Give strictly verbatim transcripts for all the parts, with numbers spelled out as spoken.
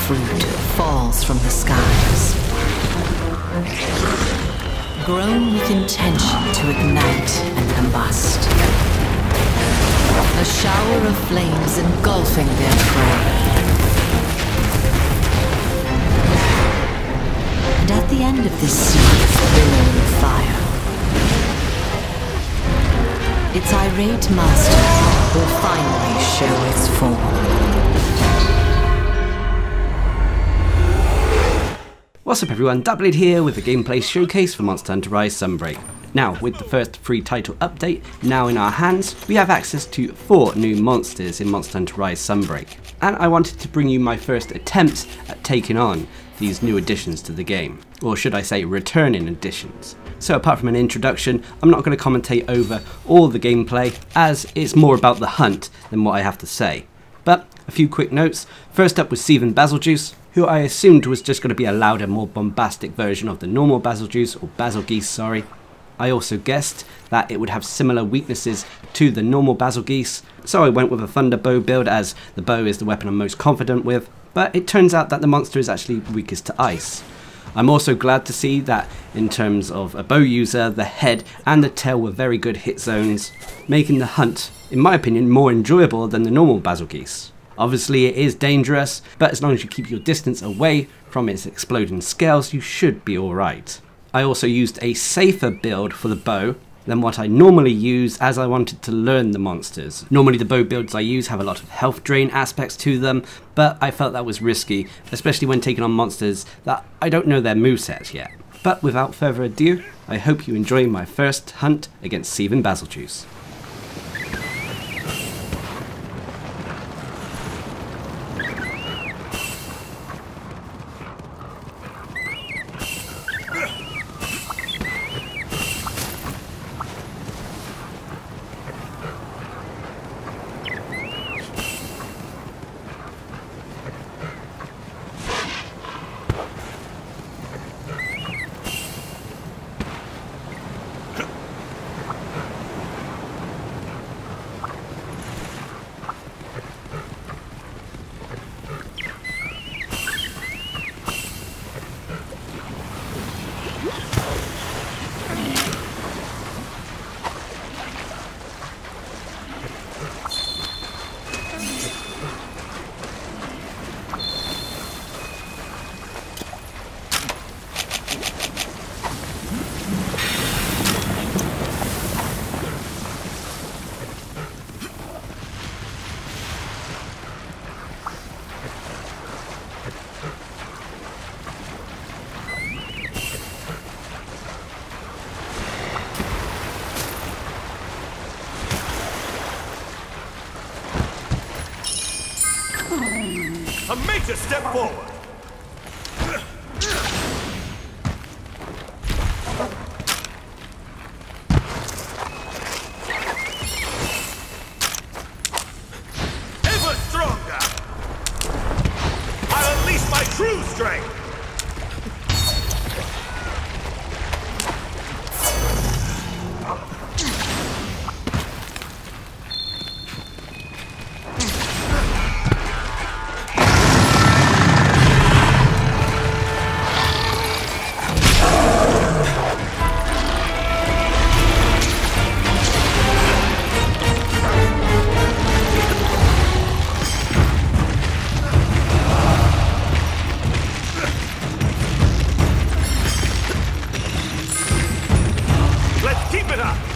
fruit falls from the skies, grown with intention to ignite and combust. A shower of flames engulfing their prey. And at the end of this sea of billowing fire, its irate master will finally show its form. What's up everyone, Darcblade here with a gameplay showcase for Monster Hunter Rise Sunbreak. Now, with the first free title update now in our hands, we have access to four new monsters in Monster Hunter Rise Sunbreak, and I wanted to bring you my first attempts at taking on these new additions to the game, or should I say returning additions. So apart from an introduction, I'm not going to commentate over all the gameplay, as it's more about the hunt than what I have to say. But a few quick notes. First up was Seething Bazelgeuse, who I assumed was just going to be a louder, more bombastic version of the normal Bazelgeuse, or Bazelgeuse, sorry. I also guessed that it would have similar weaknesses to the normal Bazelgeuse, so I went with a thunder bow build, as the bow is the weapon I'm most confident with, but it turns out that the monster is actually weakest to ice. I'm also glad to see that in terms of a bow user, the head and the tail were very good hit zones, making the hunt, in my opinion, more enjoyable than the normal Bazelgeuse. Obviously it is dangerous, but as long as you keep your distance away from its exploding scales, you should be alright. I also used a safer build for the bow than what I normally use, as I wanted to learn the monsters. Normally the bow builds I use have a lot of health drain aspects to them, but I felt that was risky, especially when taking on monsters that I don't know their movesets yet. But without further ado, I hope you enjoy my first hunt against Seething Bazelgeuse. A major step forward! Ever stronger! I'll unleash my true strength! Keep it up!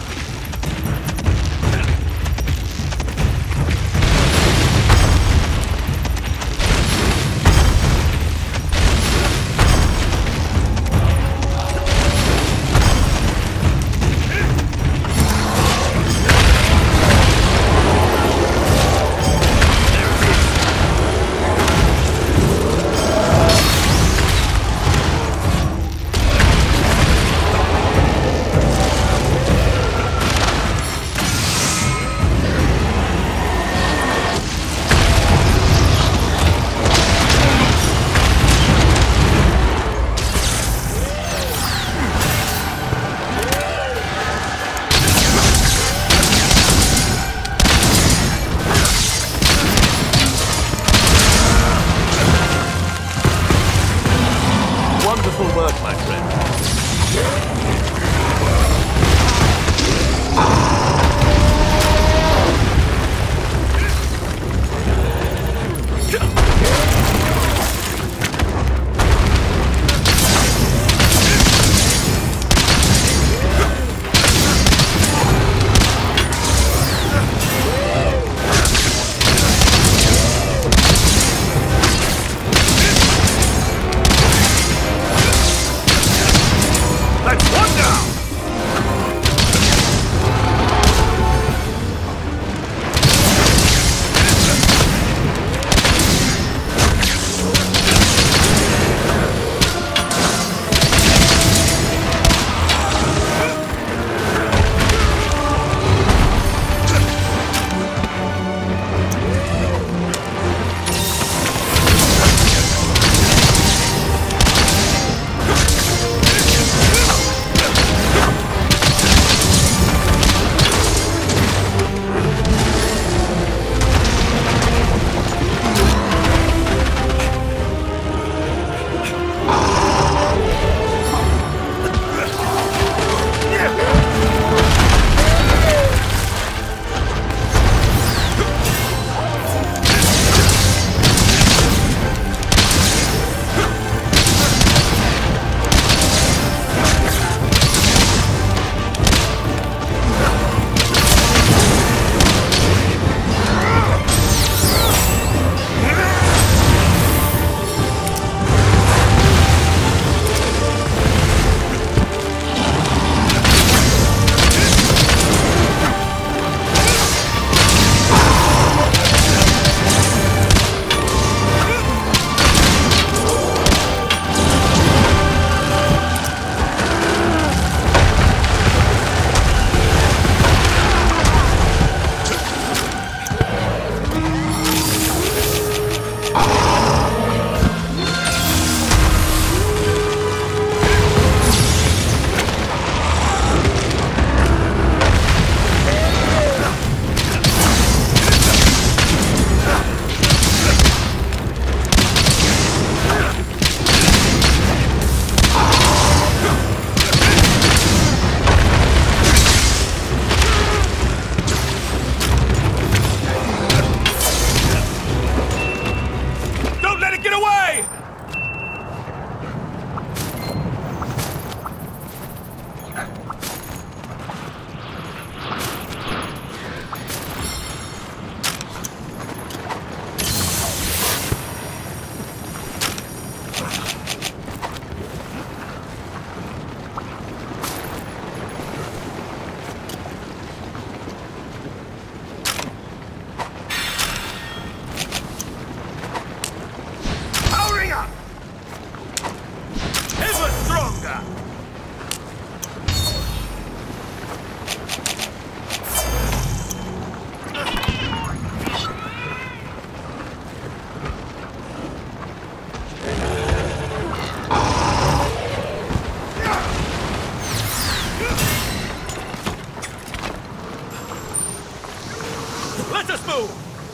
Move!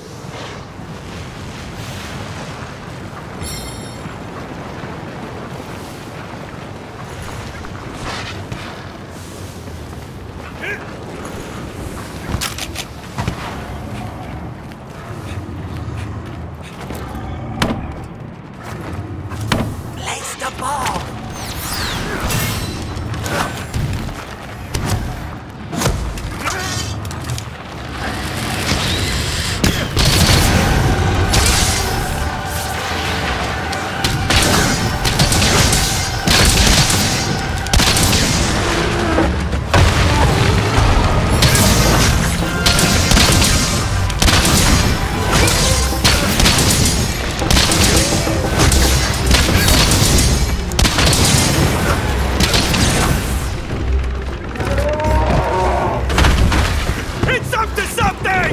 Place the bomb! It's up to something!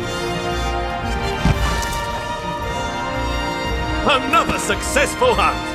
Another successful hunt!